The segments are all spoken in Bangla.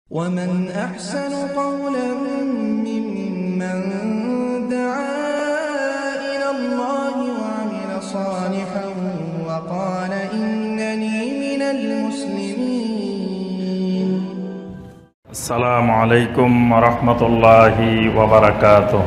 ومن أحسن قولا ممن دعا إلى الله وعمل صالحا وقال إنني من المسلمين. السلام عليكم ورحمة الله وبركاته.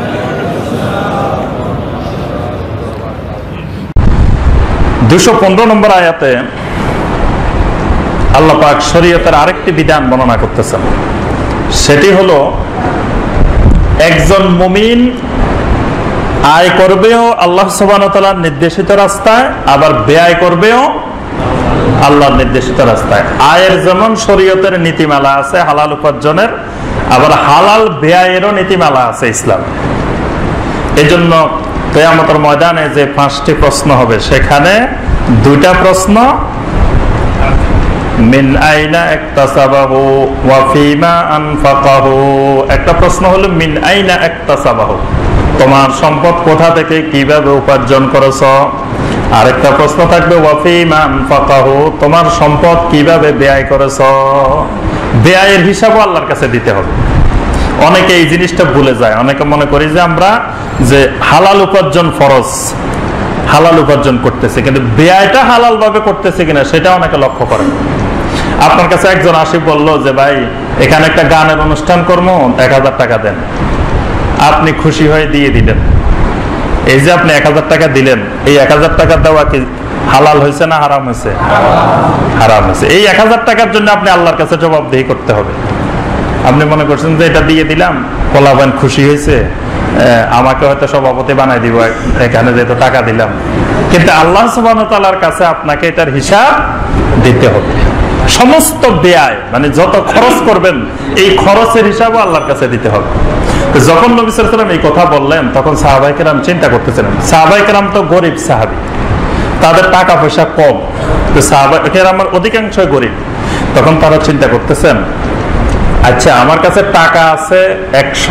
215 নম্বর আয়াতে আল্লাহ পাক শরীয়তের আরেকটি বিধান বর্ণনা করতেছেন। সেটি হলো একজন মুমিন আয় করবেও আল্লাহ সুবহানাহু ওয়া তাআলার নির্দেশিত রাস্তায়, আবার ব্যয় করবেও আল্লাহর নির্দেশিত রাস্তায়। আয়ের যেমন শরীয়তের নীতিমালা আছে হালাল উপার্জনের, আবার হালাল ব্যয়েরও নীতিমালা আছে ইসলাম। এজন্য কিয়ামতের ময়দানে যে 5টি প্রশ্ন হবে সেখানে 2টা প্রশ্ন মিন আইনা ইকতাসাবাহু ওয়া ফিমা আনফাকাহু। একটা প্রশ্ন হলো মিন আইনা ইকতাসাবাহু, তোমার সম্পদ কোথা থেকে কিভাবে উপার্জন করেছো। আরেকটা প্রশ্ন থাকবে ওয়া ফিমা আনফাকাহু, তোমার সম্পদ কিভাবে ব্যয় করেছো। ব্যয়ের হিসাবও আল্লাহর কাছে দিতে হবে। অনেকে এই জিনিসটা ভুলে যায়, অনেকে মনে করি যে আমরা যে হালাল উপার্জন ফরজ, হালাল উপার্জন করতেছে, কিন্তু ব্যয়টা হালাল ভাবে করতেছে কিনা সেটা অনেকে লক্ষ্য করে। আপনার কাছে একজন আসি বললো যে ভাই এখানে একটা গানের অনুষ্ঠান করবো, 1000 টাকা দেন। আপনি খুশি হয়ে দিয়ে দিলেন। এই যে আপনি 1000 টাকা দিলেন, এই 1000 টাকা দেওয়া কি হালাল হয়েছে না হারাম হয়েছে? হারাম হয়েছে। এই 1000 টাকার জন্য আপনি আল্লাহর কাছে জবাবদিহি করতে হবে। আপনি মনে করছেন যে এটা দিয়ে দিলাম, পোলাপান খুশি হয়েছে, আমাকে হয়তো সভাপতি বানাই দিব এখানে যেহেতু টাকা দিলাম, কিন্তু আল্লাহ সুবহানাহু ওয়া তাআলার কাছে আপনাকে এটার হিসাব দিতে হবে। সমস্ত ব্যয় মানে যত খরচ করবেন এই খরচের হিসাবও আল্লাহর কাছে দিতে হবে। যখন নবী সাল্লাল্লাহু আলাইহি ওয়াসাল্লাম এই কথা বললেন তখন সাহাবায়ে কেরাম চিন্তা করতেছিলেন। সাহাবায়ে কেরাম তো গরিব সাহাবী, তাদের টাকা পয়সা কম, তো সাহাবায়ে কেরামের অধিকাংশই গরিব। তখন তারা চিন্তা করতেছেন, আচ্ছা আমার কাছে টাকা আছে 100,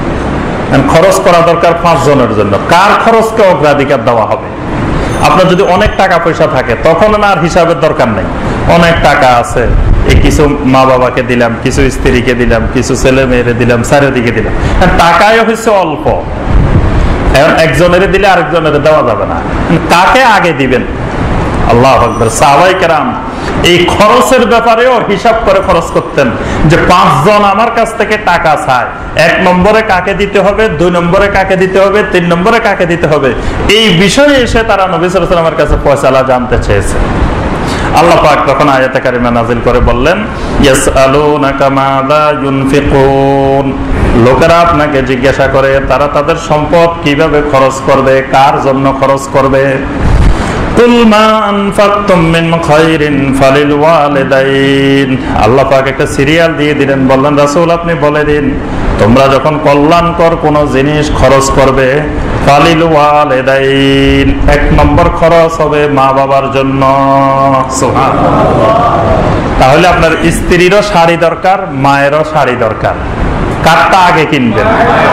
খরচ করা দরকার 5 জনের জন্য, কার খরচকে অগ্রাধিকার দেওয়া হবে? আপনার যদি অনেক টাকা পয়সা থাকে তখন আর হিসাবের দরকার নেই। অনেক টাকা আছে, এই কিছু মা বাবাকে দিলাম, কিছু স্ত্রীকে দিলাম, কিছু ছেলে মেয়েরে দিলাম, চারিদিকে দিলাম। টাকায় হচ্ছে অল্প, এখন একজনের দিলে আরেকজনের দেওয়া যাবে না, কাকে আগে দিবেন? আল্লাহু আকবার। সাহাবায়ে কেরাম এই খরচের ব্যাপারেও হিসাব করে খরচ করতেন, যে 5 জন আমার কাছ থেকে টাকা চায়, 1 নম্বরে কাকে দিতে হবে, 2 নম্বরে কাকে দিতে হবে, 3 নম্বরে কাকে দিতে হবে। এই বিষয়ে এসে তারা নবী সাল্লাল্লাহু আলাইহি ওয়াসাল্লামের কাছে ফয়সালা জানতে চেয়েছে। আল্লাহ পাক তখন আয়াতে কারিমা নাযিল করে বললেন, ইয়াসআলুনাকা মাযা ইউনফিকুন, লোকেরা আপনাকে জিজ্ঞাসা করে তারা তাদের সম্পদ কিভাবে খরচ করবে, কার জন্য খরচ করবে। কুল মা আনফাকতুম মিন খায়রিন ফালিল ওয়ালিদাইন। আল্লাহ পাক একটা সিরিয়াল দিয়ে দিলেন, বললেন রাসূল আপনি বলে দিন তোমরা যখন কল্যাণকর কোনো জিনিস খরচ করবে, ফালিল ওয়ালিদাইন, 1 নম্বর খরচ হবে মা বাবার জন্য। সুবহানাল্লাহ। তাহলে আপনার স্ত্রীরও শাড়ি দরকার, মায়েরও শাড়ি দরকার, কারটা আগে কিনবেন?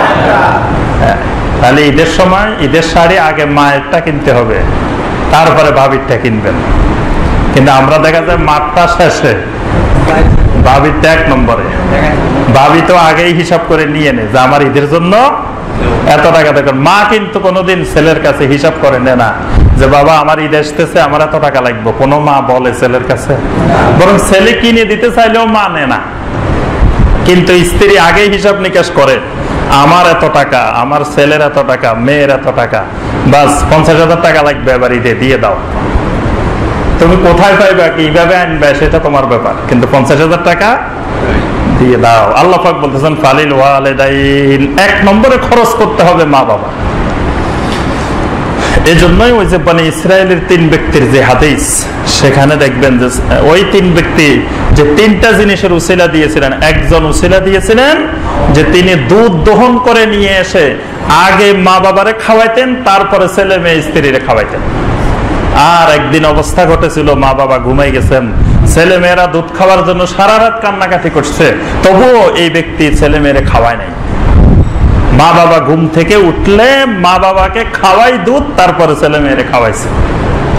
তাহলে ঈদের সময় ঈদের শাড়ি আগে মায়েরটা কিনতে হবে, তারপরে ভাবিরটা কিনবেন। কিন্তু আমরা দেখা যায় মারটা শেষে, ভাবিরটা 1 নম্বরে। ভাবি তো আগেই হিসাব করে নিয়ে নেয় যে আমার ঈদের জন্য এত টাকা দরকার। মা কিন্তু কোনোদিন ছেলের কাছে হিসাব করে নেয় না যে বাবা আমার ঈদ আসতেছে, আমার এত টাকা লাগবে। কোনো মা বলে ছেলের কাছে? বরং ছেলে কিনে দিতে চাইলেও মা নেয় না, কিন্তু স্ত্রী আগেই হিসাব নিকাশ করে, আমার এত টাকা, আমার ছেলের এত টাকা, মেয়ের এত টাকা, বাস 50,000 টাকা লাগবে, এবার ঈদে দিয়ে দাও। তুমি কোথায় পাইবা, কিভাবে আনবে সেটা তোমার ব্যাপার, কিন্তু 50,000 টাকা দিয়ে দাও। আল্লাহ পাক বলতেছেন ফালিল ওয়ালিদাইন, 1 নম্বরে খরচ করতে হবে মা বাবা। এই জন্যই ওই যে বনি ইসরায়েলের 3 ব্যক্তির যে হাদিস, সেখানে দেখবেন যে ওই 3 ব্যক্তি যে 3টা জিনিসের উসিলা দিয়েছিলেন। একজন উসিলা দিয়েছিলেন যে তিনি দুধ দহন করে নিয়ে এসে আগে মা বাবারে খাওয়াইতেন, তারপরে ছেলে মেয়ে স্ত্রীরে খাওয়াইতেন। আর একদিন অবস্থা ঘটেছিল মা বাবা ঘুমাই গেছেন, ছেলে মেয়েরা দুধ খাওয়ার জন্য সারা রাত কান্নাকাটি করছে, তবুও এই ব্যক্তি ছেলে মেয়েরে খাওয়ায় নাই। মা বাবা ঘুম থেকে উঠলে মা বাবাকে খাওয়াই দুধ, তারপরে ছেলে মেয়েরে খাওয়াইছে।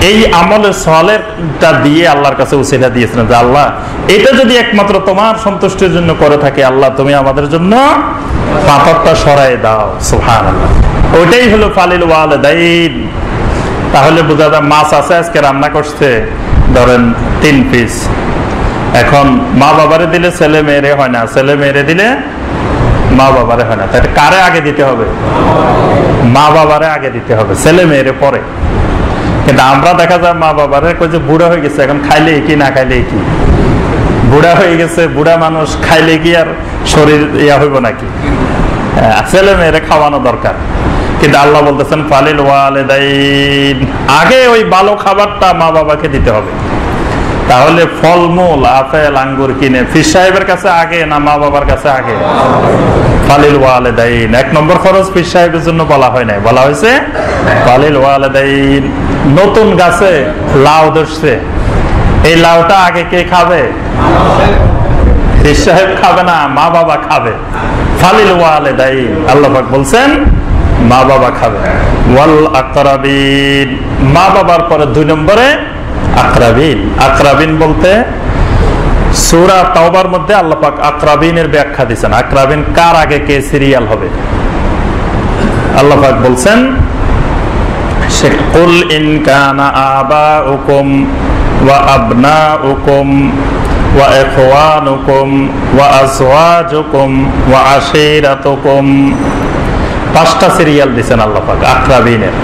এই আমলে সালেহটা দিয়ে আল্লাহর কাছে উসিলা দিয়েছিলেন যে আল্লাহ, এটা যদি একমাত্র তোমার সন্তুষ্টির জন্য করে থাকে, আল্লাহ তুমি আমাদের জন্য পাথরটা সরাই দাও। সুবহানাল্লাহ। ওইটাই হলো ফালিল ওয়ালিদাইন। তাহলে বোঝা যায় মাছ আছে, আজকে রান্না করছে ধরেন 3 পিস, এখন মা বাবারে দিলে ছেলে মেয়েরে হয় না, ছেলে মেয়েরে দিলে মা বাবারে হয় না, তাই কারে আগে দিতে হবে? মা বাবারে আগে দিতে হবে, ছেলে মেয়েরে পরে। কিন্তু আমরা দেখা যায় মা বাবারে কই যে বুড়া হয়ে গেছে, এখন খাইলে কি না খাইলে কি, বুড়া হয়ে গেছে, বুড়া মানুষ খাইলে কি আর শরীর ইয়া হইব নাকি? ছেলে মেয়েরে খাওয়ানো দরকার। কিন্তু আল্লাহ বলতেছেন ফালিল ওয়ালিদাইন, আগে ওই ভালো খাবারটা মা বাবাকে দিতে হবে। তাহলে ফলমূল আপেল আঙ্গুর কিনে ফির সাহেবের কাছে আগে না মা বাবার কাছে আগে? ফালিল ওয়ালিদাইন। 1 নম্বর খরচ ফির সাহেবের জন্য বলা হয় নাই, বলা হয়েছে ফালিল ওয়ালিদাইন। নতুন গাছে লাউ ধরছে, এই লাউটা আগে কে খাবে? ফির সাহেব খাবে না, মা বাবা খাবে। ফালিল ওয়ালিদাইন, আল্লাহ পাক বলছেন মা বাবা খাবে। ওয়াল আকরাবিন, মা বাবার পরে 2 নম্বরে আকরাবিন। আকরাবিন বলতে সূরা তাওবার মধ্যে আল্লাহ পাক আকরাবিনের ব্যাখ্যা দিয়েছেন। আকরাবিন কার আগে কে সিরিয়াল হবে? আল্লাহ পাক বলছেন কুল ইন কানা আবাউকুম ওয়া আবনাউকুম ওয়া ইখওয়ানুকুম ওয়া আজওয়াজুকুম ওয়া আশীরাতুকুম। 5টা সিরিয়াল দিয়েছেন আল্লাহ পাক আকরাবিনের।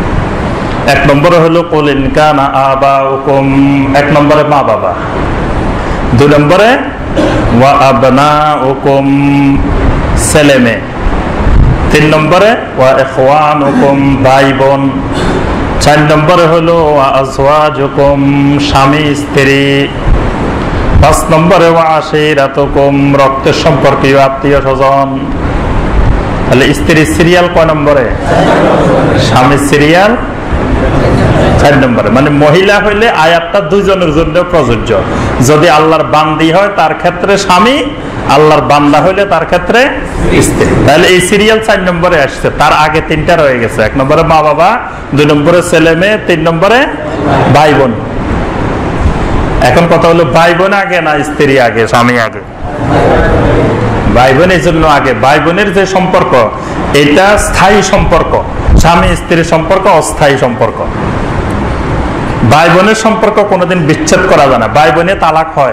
1 নম্বরে হলো কুল ইন কানা আবাউকুম, 1 নম্বরে মা বাবা। 2 নম্বরে ওয়া আবনাউকুম, ছেলে মেয়ে। 3 নম্বরে ওয়া ইখওয়ানুকুম, ভাই বোন। 4 নম্বরে হলো ওয়া আজওয়াজুকুম, স্বামী স্ত্রী। 5 নম্বরে ওয়া আশীরাতুকুম, রক্তের সম্পর্কীয় আত্মীয় স্বজন। তাহলে স্ত্রীর সিরিয়াল কয় নম্বরে? স্বামীর সিরিয়াল 4 নম্বরে। মানে মহিলা হইলে আয়াতটা 2 জনের জন্য প্রযোজ্য। যদি আল্লাহর বান্দি হয় তার ক্ষেত্রে স্বামী, আল্লাহর বান্দা হইলে তার ক্ষেত্রে স্ত্রী। তাহলে এই সিরিয়াল 4 নম্বরে আসছে, তার আগে 3টা রয়ে গেছে। 1 নম্বরে মা বাবা, 2 নম্বরে ছেলে মেয়ে, 3 নম্বরে ভাই বোন। এখন কথা হলো ভাই বোন আগে না স্ত্রী আগে, স্বামী আগে? ভাই বোনের জন্য আগে। ভাই বোনের যে সম্পর্ক, এটা স্থায়ী সম্পর্ক। স্বামী স্ত্রীর সম্পর্ক অস্থায়ী সম্পর্ক। ভাই বোনের সম্পর্ক কোনোদিন বিচ্ছেদ করা যায় না। ভাই বোনে তালাক হয়?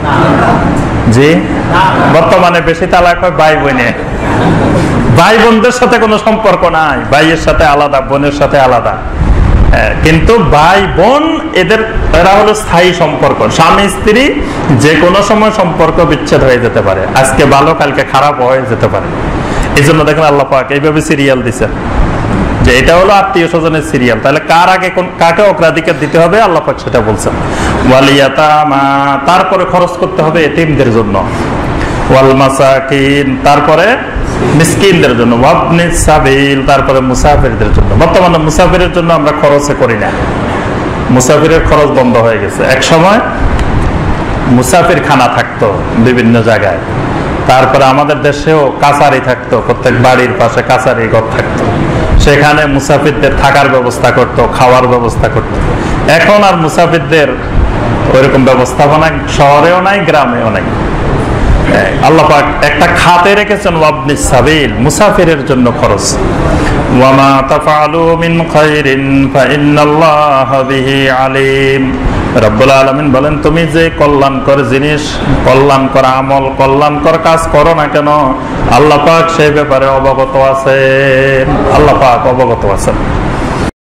জি, বর্তমানে বেশি তালাক হয় ভাই বোনে। ভাই বোনদের সাথে কোনো সম্পর্ক নাই, ভাইয়ের সাথে আলাদা, বোনের সাথে আলাদা। কিন্তু ভাই বোন এরা হলো স্থায়ী সম্পর্ক। স্বামী স্ত্রী যে কোনো সময় সম্পর্ক বিচ্ছেদ হয়ে যেতে পারে, আজকে ভালো কালকে খারাপ হয়ে যেতে পারে। এই জন্য দেখেন আল্লাহ পাক এইভাবে সিরিয়াল দিছে যে এটা হলো আত্মীয় স্বজনের সিরিয়াল। তাহলে কার আগে কাকে অগ্রাধিকার দিতে হবে আল্লাহ পাক সেটা বলছেন। ওয়াল ইয়াতামা, তারপরে খরচ করতে হবে এতিমদের জন্য। ওয়াল মাসাকিন, তারপরে মিসকিনদের জন্য। ওয়াবনিস সাবিল, তারপরে মুসাফিরদের জন্য। বর্তমানে মুসাফিরের জন্য আমরা খরচ করি না, মুসাফিরের খরচ বন্ধ হয়ে গেছে। এক সময় মুসাফির খানা থাকতো বিভিন্ন জায়গায়, তারপরে আমাদের দেশেও কাছারি থাকতো, প্রত্যেক বাড়ির পাশে কাছারি ঘর থাকতো, সেখানে মুসাফিরদের থাকার ব্যবস্থা করতো, খাওয়ার ব্যবস্থা করতো। এখন আর মুসাফিরদের ওইরকম ব্যবস্থাপনা শহরেও নাই, গ্রামেও নাই। আল্লাহ পাক একটা খাতে রেখেছেন ওয়াবনিস সাবিল, মুসাফিরের জন্য খরচ। ওয়ামা তাফআলু মিন খায়রিন ফাইন্নাল্লাহা বিহি আলিম। রব্বুল আলামিন বলেন, তুমি যে কল্যাণকর জিনিস, কল্যাণকর আমল, কল্যাণকর কাজ করো না কেন, আল্লাহ পাক সেই ব্যাপারে অবগত আছেন। আল্লাহ পাক অবগত আছেন।